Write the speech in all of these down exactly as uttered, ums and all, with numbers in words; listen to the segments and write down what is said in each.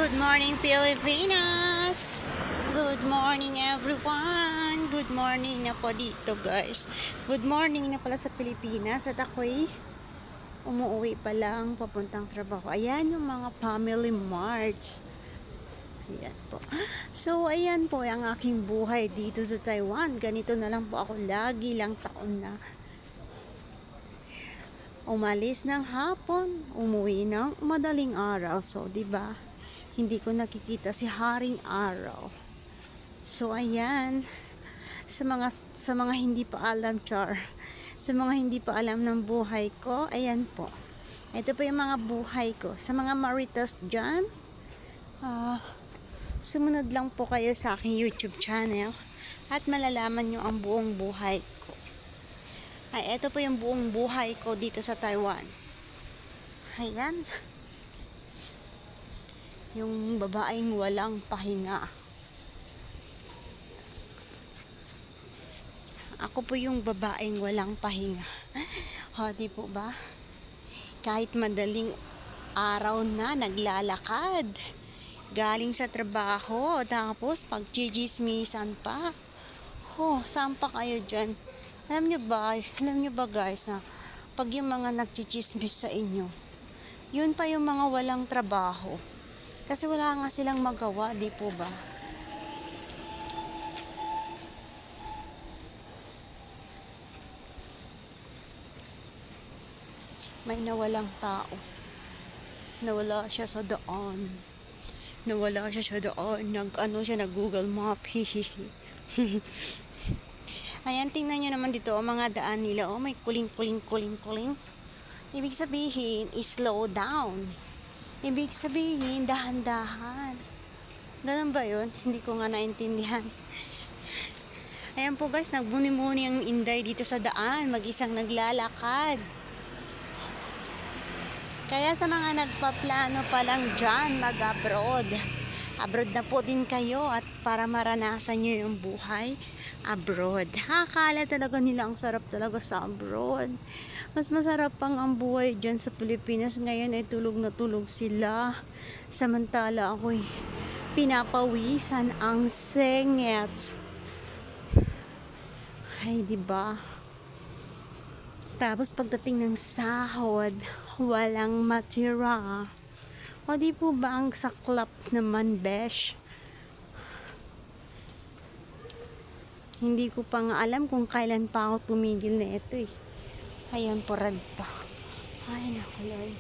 Good morning, Pilipinas! Good morning, everyone! Good morning na po dito, guys. Good morning na pala sa Pilipinas at ako'y umuwi pa lang papuntang trabaho. Ayan yung mga family marts. Ayan po. So, ayan po ang aking buhay dito sa Taiwan. Ganito na lang po ako lagi lang taon na. Umalis ng hapon, umuwi ng madaling araw. So, 'di ba? Hindi ko nakikita si Haring Araw. So, ayan. Sa mga sa mga hindi pa alam, char. Sa mga hindi pa alam ng buhay ko, ayan po. Ito po yung mga buhay ko. Sa mga maritas dyan, ah, uh, sumunod lang po kayo sa aking YouTube channel at malalaman nyo ang buong buhay ko. Ay, ito po yung buong buhay ko dito sa Taiwan. Ayan. Yung babaeng walang pahinga. Ako po yung babaeng walang pahinga. Ha, di po ba? Kahit madaling araw na, naglalakad. Galing sa trabaho, tapos pagchichismisan pa. Oh, saan pa kayo dyan? Alam nyo ba, alam nyo ba guys, na pag yung mga nagchichismis sa inyo, yun pa yung mga walang trabaho. Kasi wala nga silang magawa, di po ba? May nawalang tao. Nawala siya sa daan. Nawala siya sa daan. Nag-ano siya, nag-Google Map. Hihihi. Ayan, tingnan nyo naman dito, ang mga daan nila. Oh, may kuling-kuling-kuling-kuling. Ibig sabihin, slow down. Ibig sabihin, dahan-dahan. Ganun ba yun? Hindi ko nga naintindihan. Ayan po guys, nagbuni-muni ang Inday dito sa daan. Mag-isang naglalakad. Kaya sa mga nagpaplano pa lang dyan, mag-abroad. Abroad na po din kayo at para maranasan nyo yung buhay abroad. Akala talaga nila ang sarap talaga sa abroad. Mas masarap pang ang buhay dyan sa Pilipinas. Ngayon ay tulog na tulog sila. Samantala ako'y pinapawisan ang sengit. Ay, diba? Tapos pagdating ng sahod, walang matira. O di po ba ang saklap naman, besh? Hindi ko pa nga alam kung kailan pa ako tumigil na ito eh. Ayan, porad pa. Ay, naku, Lord.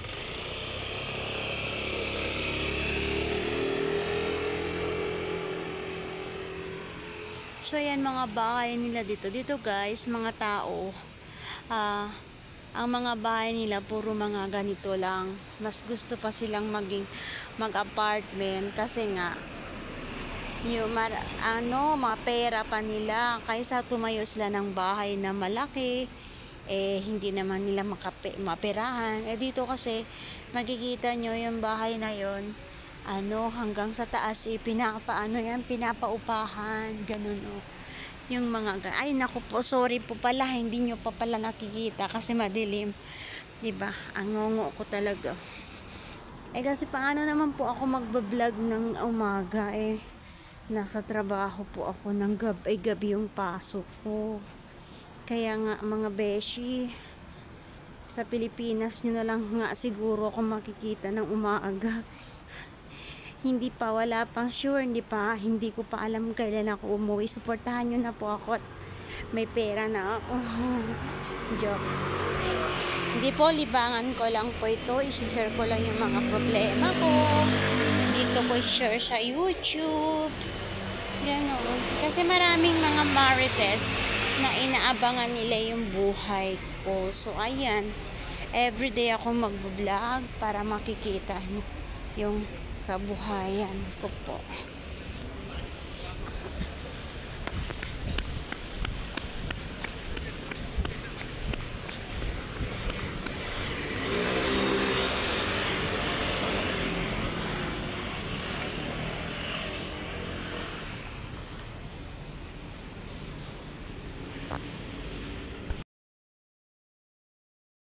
So, ayan mga bahay nila dito. Dito guys, mga tao, ah, uh, ang mga bahay nila puro mga ganito lang. Mas gusto pa silang maging mag-apartment kasi nga yung mar ano, mga pera pa nila kaysa tumayo sila ng bahay na malaki, eh hindi naman nila makape, maperahan. Eh dito kasi makikita nyo yung bahay na yon, ano, hanggang sa taas eh, pinapaano yan, pinapaupahan, ganun o. Oh. Yung mga, ay naku po, sorry po pala, hindi nyo pa pala nakikita kasi madilim, diba? Ang ngongo ko talaga. Eh kasi paano naman po ako magbablog ng umaga, eh nasa trabaho po ako ng gabi, ay gabi yung pasok ko. Kaya nga mga beshi, sa Pilipinas nyo na lang nga siguro ako makikita ng umaga. Hindi pa, wala pang sure, hindi pa, hindi ko pa alam kailan ako umuwi. Suportahan nyo na po ako at may pera na ako. Joke. Hindi po, libangan ko lang po ito. I-share ko lang yung mga problema ko. Dito ko i-share sa YouTube. Ganon. Kasi maraming mga marites na inaabangan nila yung buhay ko. So, ayan. Everyday ako mag-vlog para makikita yung kabuhayan ko po.